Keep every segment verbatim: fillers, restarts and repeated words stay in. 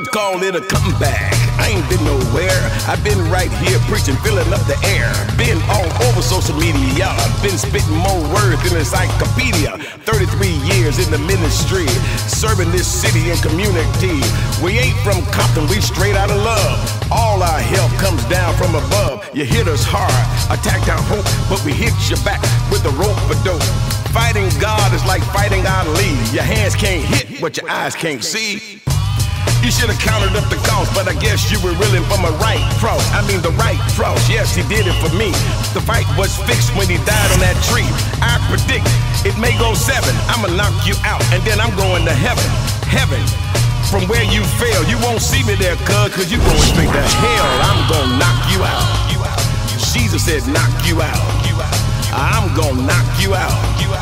call it a comeback. I ain't been nowhere. I've been right here preaching, filling up the air. Been all over social media. Been spitting more words than an encyclopedia. thirty-three years in the ministry, serving this city and community. We ain't from Compton, we straight out of love. All our help comes down from above. You hit us hard, attacked our hope, but we hit you back with a rope for dope. Fighting God is like fighting Ali. Your hands can't hit what your eyes can't see. You should have counted up the cost, but I guess you were willing for my right cross. I mean the right cross, yes, he did it for me. The fight was fixed when he died on that tree. I predict it may go seven. I'ma knock you out, and then I'm going to heaven. Heaven, from where you fell. You won't see me there, cuz, cause you going straight to hell. I'm gonna knock you out. Jesus said knock you out. I'm gonna knock you out.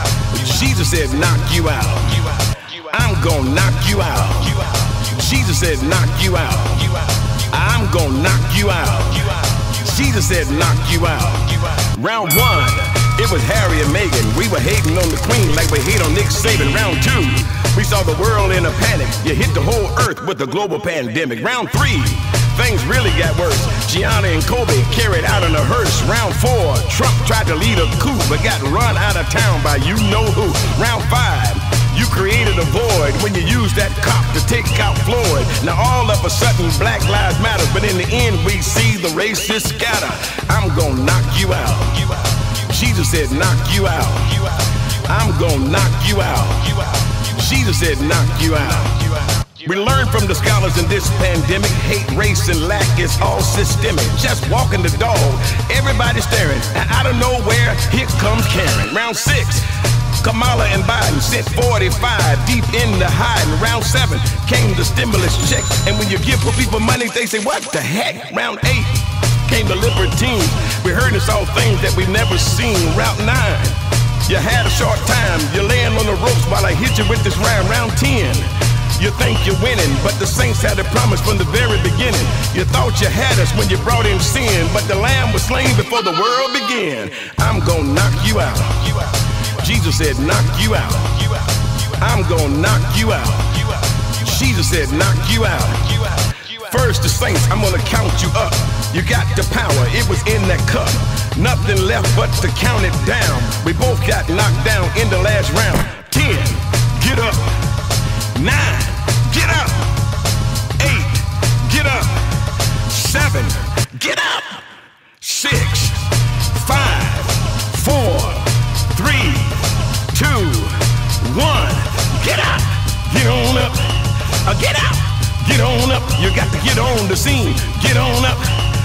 Jesus said knock you out. I'm gonna knock you out. Jesus said knock you out. I'm gonna knock you out. Jesus said knock you out. Round one, it was Harry and Meghan. We were hating on the queen like we hate on Nick Saban. Round two, we saw the world in a panic. You hit the whole earth with the global pandemic. Round three, things really got worse. Gianna and Kobe carried out in a hearse. Round four, Trump tried to lead a coup but got run out of town by you know who. Round five, you created a void when you used that cop to take out Floyd. Now all of a sudden Black Lives Matter, but in the end we see the racists scatter. I'm gonna knock you out. Jesus said knock you out. I'm gonna knock you out. Jesus said knock you out. We learned from the scholars in this pandemic, hate, race, and lack is all systemic. Just walking the dog, everybody staring, and out of nowhere, here comes Karen. Round six, Kamala and Biden sent forty-five deep in the hiding. Round seven came the stimulus check, and when you give people money, they say, what the heck? Round eight came the libertines. We heard and saw things that we've never seen. Round nine, you had a short time. You're laying on the ropes while I hit you with this round. Round ten, you think you're winning, but the saints had a promise from the very beginning. You thought you had us when you brought in sin, but the lamb was slain before the world began. I'm gonna knock you out. Jesus said knock you out. I'm gonna knock you out. Jesus said knock you out. First the saints, I'm gonna count you up. You got the power, it was in that cup. Nothing left but to count it down. We both got knocked down in the last round. Ten, get up. Nine, get up. Eight, get up. Seven, get up. Six, five, four, three, two, one. Get up. Get on up. Uh, get up. Get on up. You got to get on the scene. Get on up.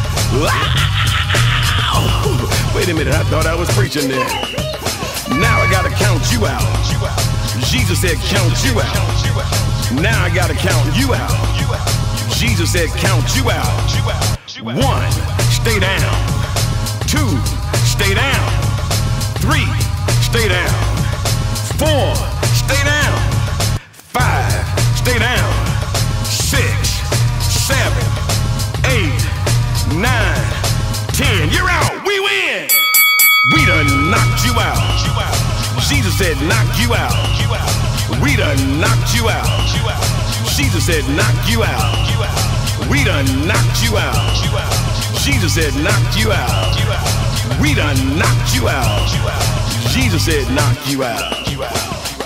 Wow. Wait a minute, I thought I was preaching there. Now I gotta count you out. Jesus said count you out. Now I gotta count you out. Jesus said count you out. One, stay down. Two, stay down. Three, stay down. Four, stay down. Five, stay down. Six, seven, eight, nine, ten. You're out. We win. We done knocked you out. Jesus said knock you out. We done knocked you out. Jesus said knock you out. We done knocked you out. Jesus said knock you out. We done knocked you out. Jesus said knock you out.